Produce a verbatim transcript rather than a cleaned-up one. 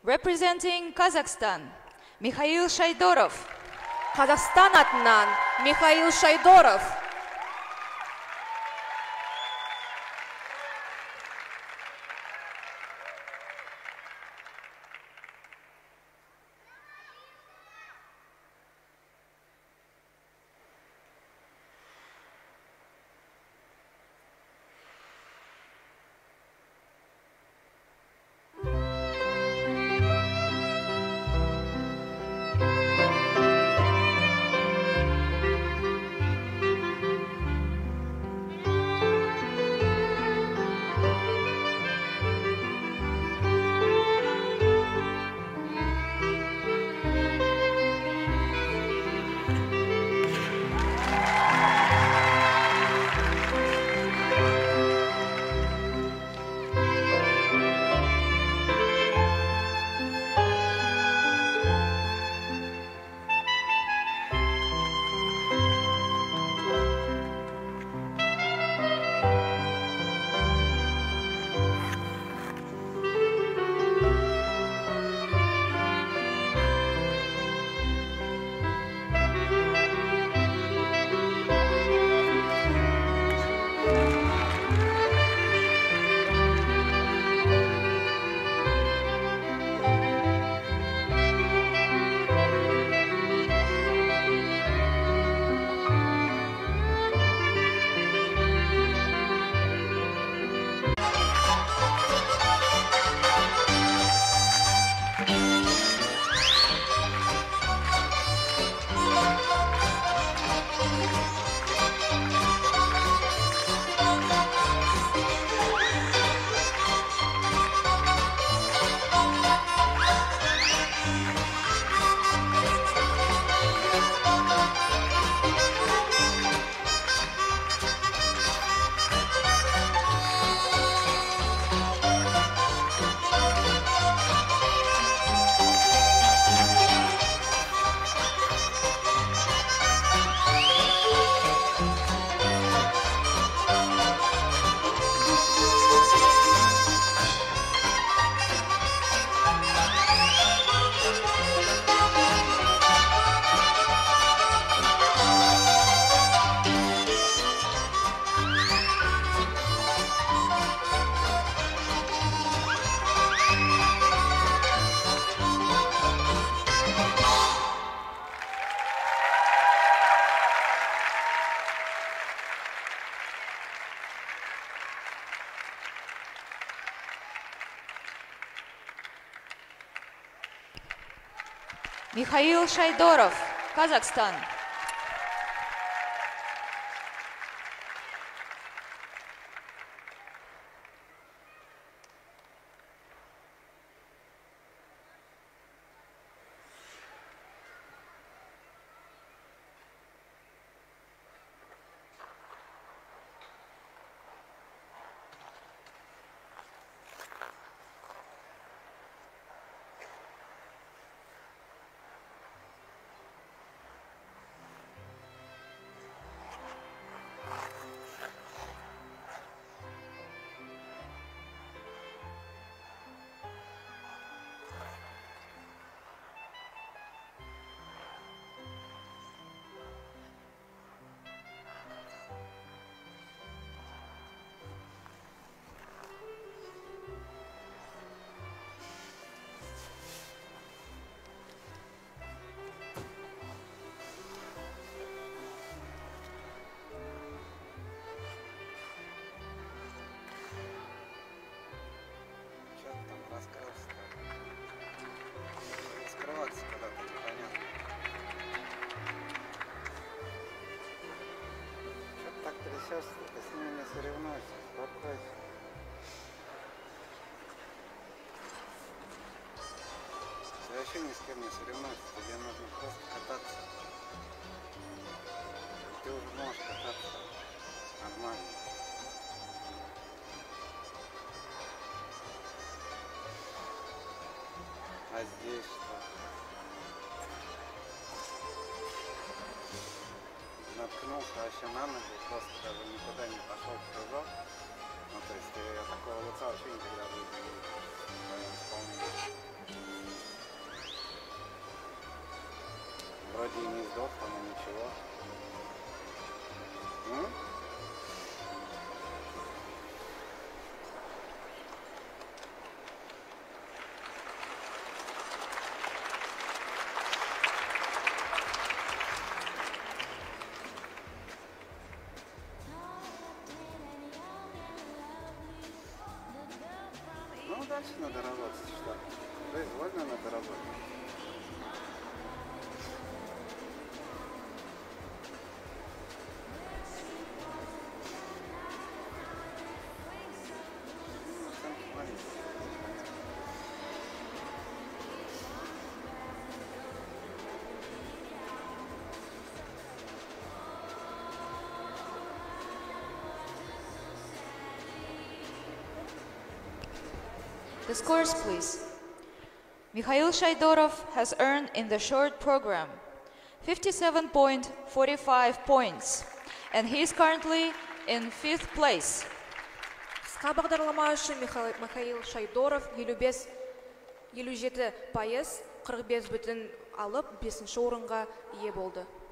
Representing Kazakhstan, Mikhail Shaydorov. Қазақстан атынан Михаил Шайдоров. Mikhail Shaydorov, Kazakhstan. Сейчас ты с ними не соревнуешься, успокойся. Ты вообще ни с кем не соревнуешься, тебе нужно просто кататься. Ты уже можешь кататься нормально. А здесь что? Наткнулся вообще на ногу, просто даже никуда не пошел в прыжок. Ну, то есть я такого лица вообще никогда в жизни не видел в твоем исполнении. вроде и не сдох, там и ничего. М? Ну, дальше надо работать, что? Произвольно надо работать. Ну, оценки маленькие, понятно. The scores, please. Mikhail Shaidorov has earned in the short program fifty-seven point four five points, and he is currently in fifth place. Қысқа бағдарлама үшін Михаил Михаил Шайдоров елу бес елу жеті пайыз қырық бес бүтін алып бесінші орынға ие болды.